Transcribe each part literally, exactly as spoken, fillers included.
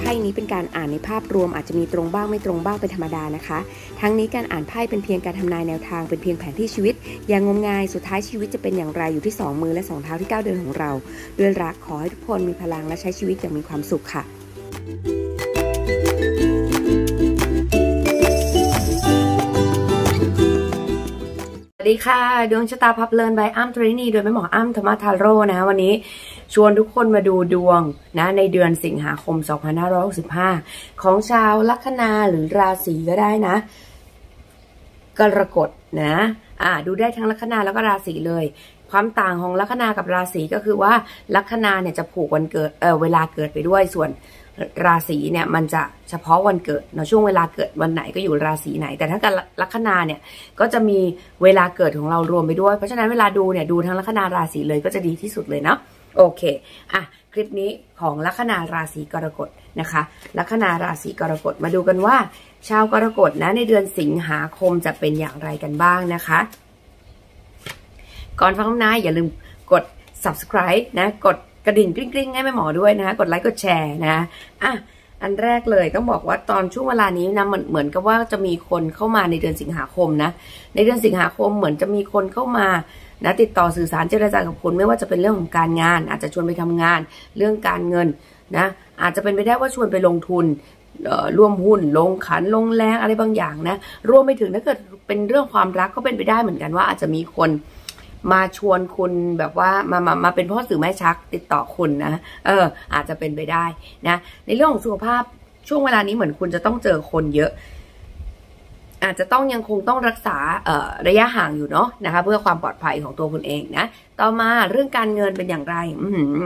พ่นี้เป็นการอ่านในภาพรวมอาจจะมีตรงบ้างไม่ตรงบ้างเป็นธรรมดานะคะทั้งนี้การอ่านไพ่เป็นเพียงการทำนายแนวทางเป็นเพียงแผนที่ชีวิตอย่างงมงายสุดท้ายชีวิตจะเป็นอย่างไรอยู่ที่สองมือและสองเท้าที่ก้าวเดินของเราด้วยรักขอให้ทุกคนมีพลังและใช้ชีวิตอย่างมีความสุขค่ะสวัสดีค่ะดวงชะตาพับเลินใบอ้ำตรีนีโดยแม่หมออ้ำธรรมทาโร่นะวันนี้ชวนทุกคนมาดูดวงนะในเดือนสิงหาคมสองพันห้าร้อยหกสิบห้าของชาวลัคนาหรือราศีก็ได้นะกรกฎนะอ่าดูได้ทั้งลัคนาแล้วก็ราศีเลยความต่างของลัคนากับราศีก็คือว่าลัคนาเนี่ยจะผูกวันเกิดเออเวลาเกิดไปด้วยส่วนราศีเนี่ยมันจะเฉพาะวันเกิดเนาะช่วงเวลาเกิดวันไหนก็อยู่ราศีไหนแต่ถ้ากับลัคนาเนี่ยก็จะมีเวลาเกิดของเรารวมไปด้วยเพราะฉะนั้นเวลาดูเนี่ยดูทั้งลัคนาราศีเลยก็จะดีที่สุดเลยเนาะโอเคอ่ะคลิปนี้ของลัคนาราศีกรกฎนะคะลัคนาราศีกรกฎมาดูกันว่าชาวกรกฎนะในเดือนสิงหาคมจะเป็นอย่างไรกันบ้างนะคะก่อนฟังคำนายอย่าลืมกด ซับสไครบ์ นะกดกระดิ่งกริ๊งๆให้แม่หมอด้วยนะกดไลค์กดแชร์นะอ่ะอันแรกเลยต้องบอกว่าตอนช่วงเวลานี้นะเหมือนเหมือนกับว่าจะมีคนเข้ามาในเดือนสิงหาคมนะในเดือนสิงหาคมเหมือนจะมีคนเข้ามานะติดต่อสื่อสารเจรจากับคุณไม่ว่าจะเป็นเรื่องของการงานอาจจะชวนไปทำงานเรื่องการเงินนะอาจจะเป็นไปได้ว่าชวนไปลงทุนร่วมหุ้นลงขันลงแรงอะไรบางอย่างนะรวมไปถึงถ้าเกิดเป็นเรื่องความรักก็เป็นไปได้เหมือนกันว่าอาจจะมีคนมาชวนคุณแบบว่ามามามาเป็นพ่อสื่อแม่ชักติดต่อคุณนะเอออาจจะเป็นไปได้นะในเรื่องของสุขภาพช่วงเวลานี้เหมือนคุณจะต้องเจอคนเยอะอาจจะต้องยังคงต้องรักษาเอ่อระยะห่างอยู่เนาะนะคะเพื่อความปลอดภัยของตัวคุณเองนะต่อมาเรื่องการเงินเป็นอย่างไรอื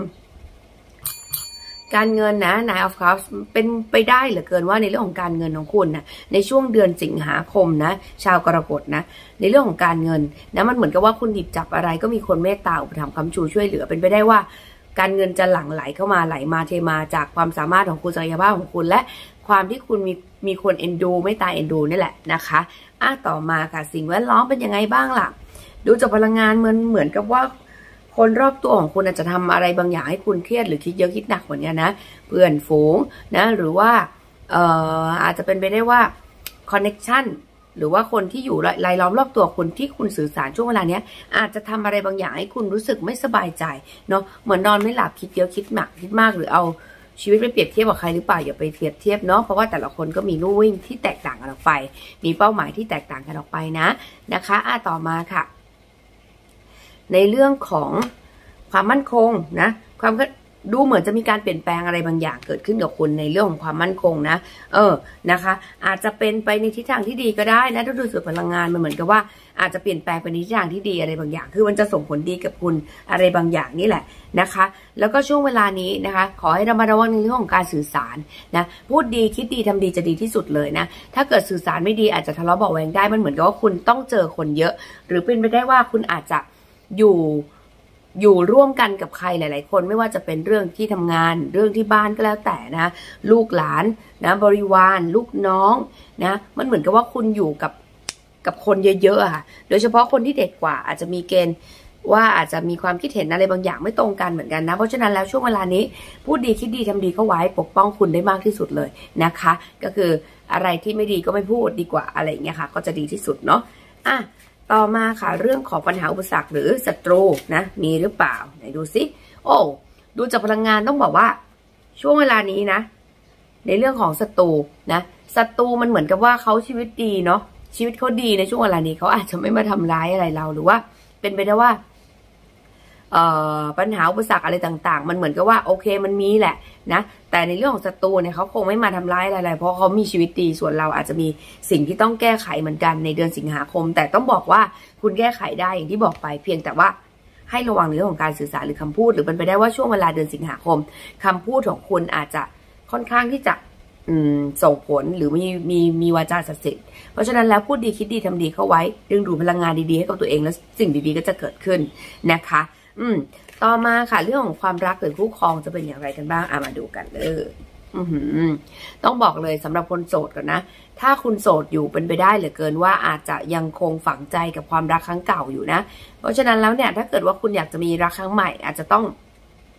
การเงินนะ Nine of Cups เป็นไปได้เหลือเกินว่าในเรื่องของการเงินของคุณนะในช่วงเดือนสิงหาคมนะชาวกรกฎนะในเรื่องของการเงินนะมันเหมือนกับว่าคุณหยิบจับอะไรก็มีคนเมตตาอุปถัมภ์ค้ำชูช่วยเหลือเป็นไปได้ว่าการเงินจะหลั่งไหลเข้ามาไหลมาเทมาจากความสามารถของคุณศักยภาพของคุณและความที่คุณมีมีคนเอ็นดูไม่ตายเอ็นดูนี่แหละนะคะอ่ะต่อมาค่ะสิ่งแวดล้อมเป็นยังไงบ้างล่ะดูจากพลังงานเหมือนเหมือนกับว่าคนรอบตัวของคุณอาจจะทำอะไรบางอย่างให้คุณเครียดหรือคิดเยอะคิดหนักเหมือนกันนะเพื่อนฝูงนะหรือว่าเอ่ออาจจะเป็นไปได้ว่าคอนเน็กชันหรือว่าคนที่อยู่รายล้อมรอบตัวคุณที่คุณสื่อสารช่วงเวลานี้อาจจะทำอะไรบางอย่างให้คุณรู้สึกไม่สบายใจเนาะเหมือนนอนไม่หลับคิดเยอะคิดหนักคิดมากหรือเอาชีวิตไปเปรียบเทียบกับใครหรือเปล่าอย่าไปเทียบเทียบเนาะเพราะว่าแต่ละคนก็มีลู่วิ่งที่แตกต่างกันออกไปมีเป้าหมายที่แตกต่างกันออกไปนะนะคะอ่ะต่อมาค่ะในเรื่องของความมั่นคงนะความดูเหมือนจะมีการเปลี่ยนแปลงอะไรบางอย่างเกิดขึ้นกับคุณในเรื่องของความมั่นคงนะเออนะคะอาจจะเป็นไปในทิศทางที่ดีก็ได้นะถ้าดูส่วนพลังงานมันเหมือนกับว่าอาจจะเปลี่ยนแปลงไปในทิศทางที่ดีอะไรบางอย่างคือมันจะส่งผลดีกับคุณอะไรบางอย่างนี่แหละนะคะแล้วก็ช่วงเวลานี้นะคะขอให้ระมัดระวังในเรื่องของการสื่อสารนะพูดดีคิดดีทำดีจะดีที่สุดเลยนะถ้าเกิดสื่อสารไม่ดีอาจจะทะเลาะเบาะแวงได้มันเหมือนกับว่าคุณต้องเจอคนเยอะหรือเป็นไปได้ว่าคุณอาจจะอยู่อยู่ร่วมกันกับใครหลายๆคนไม่ว่าจะเป็นเรื่องที่ทำงานเรื่องที่บ้านก็แล้วแต่นะลูกหลานนะบริวารลูกน้องนะมันเหมือนกับว่าคุณอยู่กับกับคนเยอะๆค่ะโดยเฉพาะคนที่เด็กกว่าอาจจะมีเกณฑ์ว่าอาจจะมีความคิดเห็นอะไรบางอย่างไม่ตรงกันเหมือนกันนะเพราะฉะนั้นแล้วช่วงเวลานี้พูดดีคิดดีทำดีเข้าไว้ปกป้องคุณได้มากที่สุดเลยนะคะก็คืออะไรที่ไม่ดีก็ไม่พูดดีกว่าอะไรอย่างเงี้ยค่ะก็จะดีที่สุดเนาะอ่ะต่อมาค่ะเรื่องของปัญหาอุปสรรคหรือศัตรูนะมีหรือเปล่าไหนดูซิโอ้ดูจากพลังงานต้องบอกว่าช่วงเวลานี้นะในเรื่องของศัตรูนะศัตรูมันเหมือนกับว่าเขาชีวิตดีเนาะชีวิตเขาดีในช่วงเวลานี้เขาอาจจะไม่มาทำร้ายอะไรเราหรือว่าเป็นไปได้ว่าเอ่อปัญหาอุปสรรคอะไรต่างๆมันเหมือนกับว่าโอเคมันมีแหละนะแต่ในเรื่องของศัตรูเนี่ยเขาคงไม่มาทำร้ายอะไรๆเพราะเขามีชีวิตดีส่วนเราอาจจะมีสิ่งที่ต้องแก้ไขเหมือนกันในเดือนสิงหาคมแต่ต้องบอกว่าคุณแก้ไขได้อย่างที่บอกไปเพียงแต่ว่าให้ระวังในเรื่องของการสื่อสารหรือคำพูดหรือเป็นไปได้ว่าช่วงเวลาเดือนสิงหาคมคำพูดของคุณอาจจะค่อนข้างที่จะส่งผลหรือมีมีมีวาจาศักดิ์สิทธิ์เพราะฉะนั้นแล้วพูดดีคิดดีทำดีเข้าไว้ดึงดูดพลังงานดีๆให้กับตัวเองแล้วสิ่งดีๆก็จะเกิดขึ้นนะคะอืมต่อมาค่ะเรื่องของความรักหรือคู่ครองจะเป็นอย่างไรกันบ้างอ่ะมาดูกันเลยต้องบอกเลยสำหรับคนโสดก่อนนะถ้าคุณโสดอยู่เป็นไปได้เหลือเกินว่าอาจจะยังคงฝังใจกับความรักครั้งเก่าอยู่นะเพราะฉะนั้นแล้วเนี่ยถ้าเกิดว่าคุณอยากจะมีรักครั้งใหม่อาจจะต้อง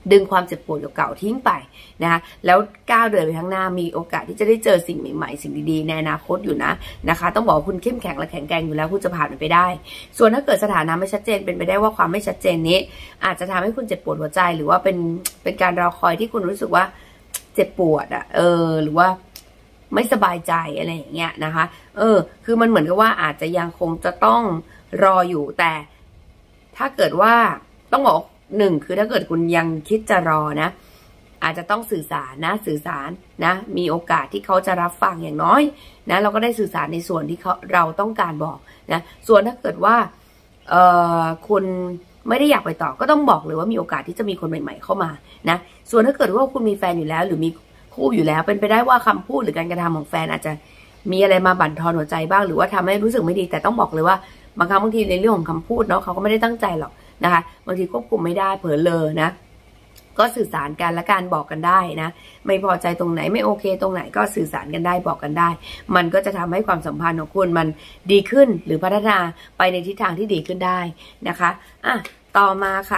ดึงความเจ็บปวดเก่าๆทิ้งไปนะคะแล้วก้าวเดินไปข้างหน้ามีโอกาสที่จะได้เจอสิ่งใหม่ๆสิ่งดีๆในอนาคตอยู่นะนะคะต้องบอกคุณเข้มแข็งและแข็งแกร่งอยู่แล้วคุณจะผ่านมันไปได้ส่วนถ้าเกิดสถานะไม่ชัดเจนเป็นไปได้ว่าความไม่ชัดเจนนี้อาจจะทำให้คุณเจ็บปวดหัวใจหรือว่าเป็นเป็นการรอคอยที่คุณรู้สึกว่าเจ็บปวดอ่ะเออหรือว่าไม่สบายใจอะไรอย่างเงี้ยนะคะเออคือมันเหมือนกับว่าอาจจะยังคงจะต้องรออยู่แต่ถ้าเกิดว่าต้องบอกหนึ่งคือถ้าเกิดคุณยังคิดจะรอนะอาจจะต้องสื่อสารนะสื่อสารนะมีโอกาสที่เขาจะรับฟังอย่างน้อยนะเราก็ได้สื่อสารในส่วนที่เขาเราต้องการบอกนะส่วนถ้าเกิดว่าเอ่อคุณไม่ได้อยากไปต่อก็ต้องบอกเลยว่ามีโอกาสที่จะมีคนใหม่ๆเข้ามานะส่วนถ้าเกิดว่าคุณมีแฟนอยู่แล้วหรือมีคู่อยู่แล้วเป็นไปได้ว่าคำพูดหรือการกระทำของแฟนอาจจะมีอะไรมาบั่นทอนหัวใจบ้างหรือว่าทำให้รู้สึกไม่ดีแต่ต้องบอกเลยว่าบางครั้งบางทีในเรื่องของคำพูดเนาะเขาก็ไม่ได้ตั้งใจหรอกนะคะบางทีควบคุมไม่ได้เผลอเลอนะก็สื่อสารกันและการบอกกันได้นะไม่พอใจตรงไหนไม่โอเคตรงไหนก็สื่อสารกันได้บอกกันได้มันก็จะทำให้ความสัมพันธ์ของคุณมันดีขึ้นหรือพัฒนาไปในทิศทางที่ดีขึ้นได้นะคะอ่ะต่อมาค่ะ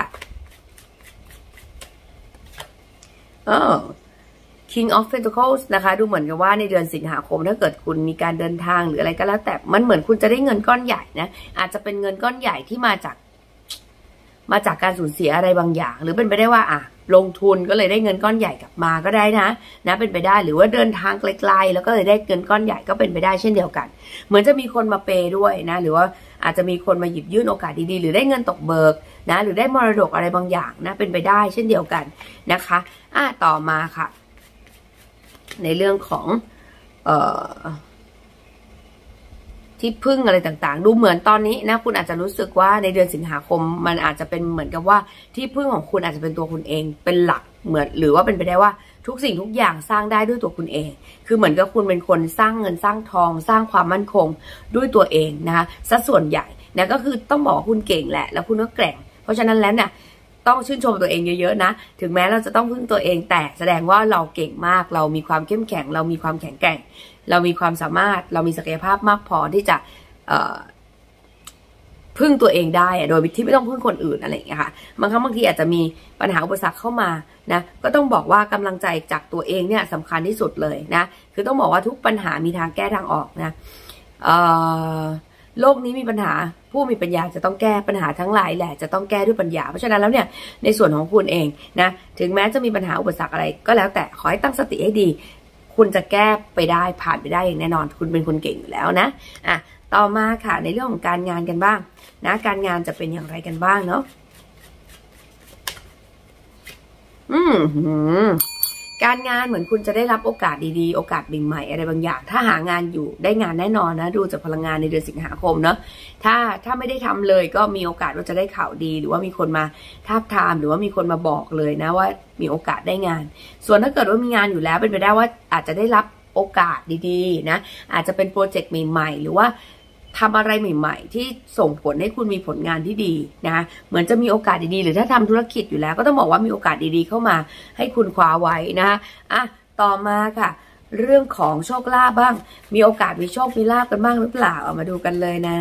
เออ King of Pentacles นะคะดูเหมือนกับว่าในเดือนสิงหาคมถ้าเกิดคุณมีการเดินทางหรืออะไรก็แล้วแต่มันเหมือนคุณจะได้เงินก้อนใหญ่นะอาจจะเป็นเงินก้อนใหญ่ที่มาจากมาจากการสูญเสียอะไรบางอย่างหรือเป็นไปได้ว่าอ่ะลงทุนก็เลยได้เงินก้อนใหญ่กลับมาก็ได้นะนะเป็นไปได้หรือว่าเดินทางไกลๆแล้วก็เลยได้เงินก้อนใหญ่ก็เป็นไปได้เช่นเดียวกันเหมือนจะมีคนมาเปย์ด้วยนะหรือว่าอาจจะมีคนมาหยิบยื่นโอกาสดีๆหรือได้เงินตกเบิกนะหรือได้มรดกอะไรบางอย่างนะเป็นไปได้เช่นเดียวกันนะคะอ่ะต่อมาค่ะในเรื่องของเอ่อที่พึ่งอะไรต่างๆดูเหมือนตอนนี้นะคุณอาจจะรู้สึกว่าในเดือนสิงหาคมมันอาจจะเป็นเหมือนกับว่าที่พึ่งของคุณอาจจะเป็นตัวคุณเองเป็นหลักเหมือนหรือว่าเป็นไปได้ว่าทุกสิ่งทุกอย่างสร้างได้ด้วยตัวคุณเองคือเหมือนกับคุณเป็นคนสร้างเงินสร้างทองสร้างความมั่นคงด้วยตัวเองนะคะซะส่วนใหญ่นะก็คือต้องบอกว่าคุณเก่งแหละแล้วคุณก็แกร่งเพราะฉะนั้นแล้วเนี่ยต้องชื่นชมตัวเองเยอะๆนะถึงแม้เราจะต้องพึ่งตัวเองแต่แสดงว่าเราเก่งมากเรามีความเข้มแข็งเรามีความแข็งแกร่งเรามีความสามารถเรามีศักยภาพมากพอที่จะพึ่งตัวเองได้โดยที่ไม่ต้องพึ่งคนอื่นอะไรอย่างเงี้ยค่ะบางครั้งบางทีอาจจะมีปัญหาอุปสรรคเข้ามานะก็ต้องบอกว่ากำลังใจจากตัวเองเนี่ยสำคัญที่สุดเลยนะคือต้องบอกว่าทุกปัญหามีทางแก้ทางออกนะโลกนี้มีปัญหาผู้มีปัญญาจะต้องแก้ปัญหาทั้งหลายแหละจะต้องแก้ด้วยปัญญาเพราะฉะนั้นแล้วเนี่ยในส่วนของคุณเองนะถึงแม้จะมีปัญหาอุปสรรคอะไรก็แล้วแต่ขอให้ตั้งสติให้ดีคุณจะแก้ไปได้ผ่านไปได้อย่างแน่นอนคุณเป็นคนเก่งอยู่แล้วนะอ่ะต่อมาค่ะในเรื่องของการงานกันบ้างนะการงานจะเป็นอย่างไรกันบ้างเนาะอืมการงานเหมือนคุณจะได้รับโอกาสดีๆโอกาสใหม่ๆอะไรบางอย่างถ้าหางานอยู่ได้งานแน่นอนนะดูจากพลังงานในเดือนสิงหาคมเนาะถ้าถ้าไม่ได้ทำเลยก็มีโอกาสว่าจะได้ข่าวดีหรือว่ามีคนมาทาบทามหรือว่ามีคนมาบอกเลยนะว่ามีโอกาสได้งานส่วนถ้าเกิดว่ามีงานอยู่แล้วเป็นไปได้ว่าอาจจะได้รับโอกาสดีๆนะอาจจะเป็นโปรเจกต์ใหม่ๆหรือว่าทำอะไรใหม่ๆที่ส่งผลให้คุณมีผลงานที่ดีนะคะเหมือนจะมีโอกาสดีๆหรือถ้าทำธุรกิจอยู่แล้วก็ต้องบอกว่ามีโอกาสดีๆเข้ามาให้คุณคว้าไว้นะคะอ่ะต่อมาค่ะเรื่องของโชคลาภบ้างมีโอกาสมีโชคมีลาภกันบ้างหรือเปล่าเอามาดูกันเลยนะ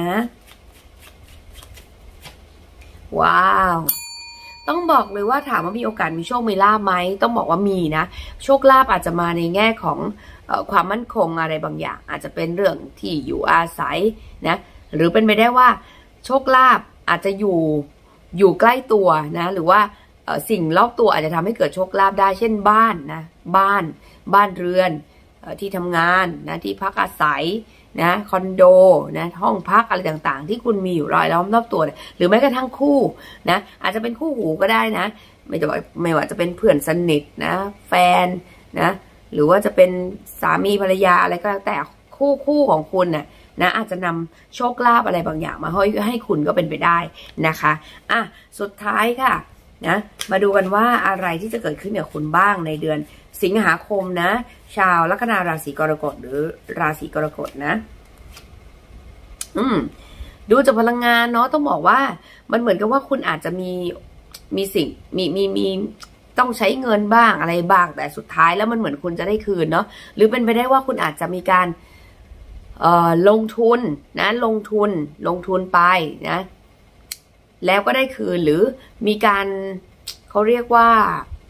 ว้าวต้องบอกเลยว่าถามว่ามีโอกาสมีโชคมีลาภไหมต้องบอกว่ามีนะโชคลาภอาจจะมาในแง่ของความมั่นคงอะไรบางอย่างอาจจะเป็นเรื่องที่อยู่อาศัยนะหรือเป็นไปได้ว่าโชคลาภอาจจะอยู่อยู่ใกล้ตัวนะหรือว่าสิ่งรอบตัวอาจจะทำให้เกิดโชคลาภได้เช่นบ้านนะบ้านบ้านเรือนที่ทำงานนะที่พักอาศัยนะคอนโดนะห้องพักอะไรต่างๆที่คุณมีอยู่รายล้อมรอบตัวหรือแม้กระทั่งคู่นะอาจจะเป็นคู่หูก็ได้นะไม่ว่าไม่ว่าจะเป็นเพื่อนสนิทนะแฟนนะหรือว่าจะเป็นสามีภรรยาอะไรก็แล้วแต่คู่คู่ของคุณน่ะนะอาจจะนำโชคลาภอะไรบางอย่างมาให้ให้คุณก็เป็นไปได้นะคะอ่ะสุดท้ายค่ะนะมาดูกันว่าอะไรที่จะเกิดขึ้นกับคุณบ้างในเดือนสิงหาคมนะชาวลัคนาราศีกรกฎหรือราศีกรกฎนะอืมดูจากพลังงานเนาะต้องบอกว่ามันเหมือนกับว่าคุณอาจจะมีมีสิ่งมีมีมีต้องใช้เงินบ้างอะไรบ้างแต่สุดท้ายแล้วมันเหมือนคุณจะได้คืนเนาะหรือเป็นไปได้ว่าคุณอาจจะมีการเอ่อลงทุนนะลงทุนลงทุนไปนะแล้วก็ได้คืนหรือมีการเขาเรียกว่า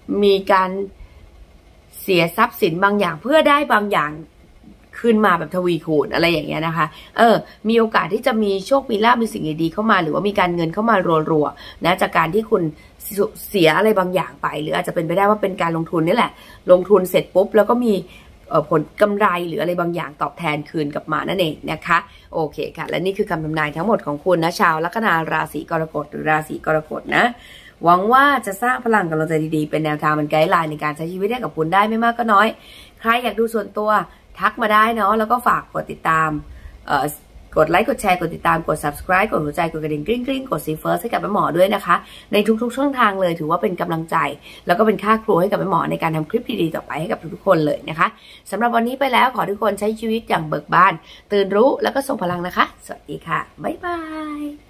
มีการเสียทรัพย์สินบางอย่างเพื่อได้บางอย่างขึ้นมาแบบทวีคูณอะไรอย่างเงี้ยนะคะเออมีโอกาสที่จะมีโชคมีลาภมีสิ่งดีๆเข้ามาหรือว่ามีการเงินเข้ามารัวๆนะจากการที่คุณเสียอะไรบางอย่างไปหรืออาจจะเป็นไปได้ว่าเป็นการลงทุนนี่แหละลงทุนเสร็จปุ๊บแล้วก็มีผลกำไรหรืออะไรบางอย่างตอบแทนคืนกลับมานั่นเองนะคะโอเคค่ะและนี่คือคำทำนายทั้งหมดของคุณนะชาวลัคนาราศีกรกฎหรือราศีกรกฎนะหวังว่าจะสร้างพลังกำลังใจดีๆเป็นแนวทางเป็นไกด์ไลน์ในการใช้ชีวิตให้กับคุณได้ไม่มากก็น้อยใครอยากดูส่วนตัวทักมาได้เนาะแล้วก็ฝากกดติดตามกดไลค์กดแชร์กดติดตามกด subscribe กดหัวใจกดกระดิ่งกริ๊งกริ๊งกดซีเฟิร์สให้กับแม่หมอด้วยนะคะในทุกๆช่องทางเลยถือว่าเป็นกำลังใจแล้วก็เป็นค่าครูให้กับแม่หมอในการทำคลิปดีๆต่อไปให้กับทุกๆคนเลยนะคะสำหรับวันนี้ไปแล้วขอทุกคนใช้ชีวิตอย่างเบิกบานตื่นรู้แล้วก็ทรงพลังนะคะสวัสดีค่ะบ๊ายบาย